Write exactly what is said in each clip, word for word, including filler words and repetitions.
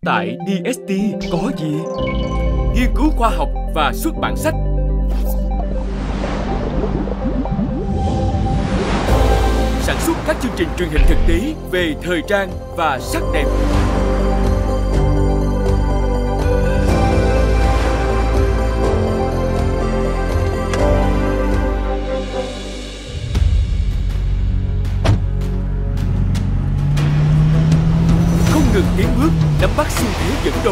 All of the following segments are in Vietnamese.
Tại đê ét tê có gì? Nghiên cứu khoa học và xuất bản sách. Sản xuất các chương trình truyền hình thực tế về thời trang và sắc đẹp. Không ngừng tiến bước, nắm bắt xu thế dẫn đầu.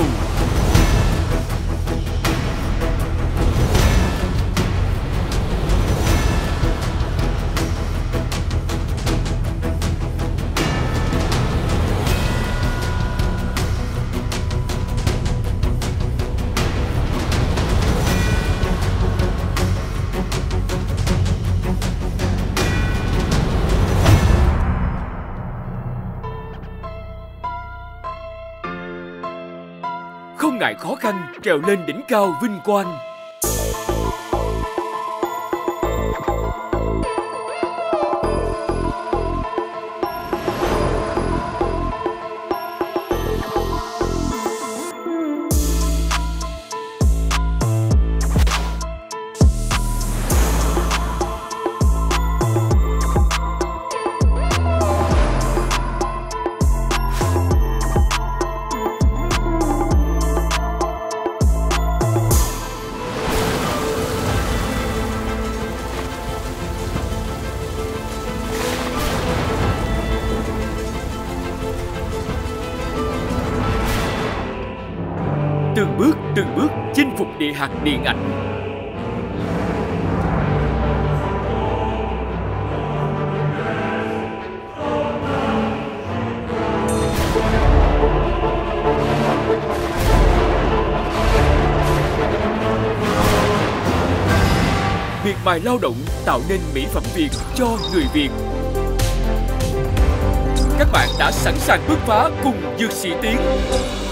Không ngại khó khăn, trèo lên đỉnh cao vinh quang. Từng bước, từng bước chinh phục địa hạt điện ảnh. Miệt mài lao động tạo nên mỹ phẩm Việt cho người Việt. Các bạn đã sẵn sàng bứt phá cùng Dược Sĩ Tiến.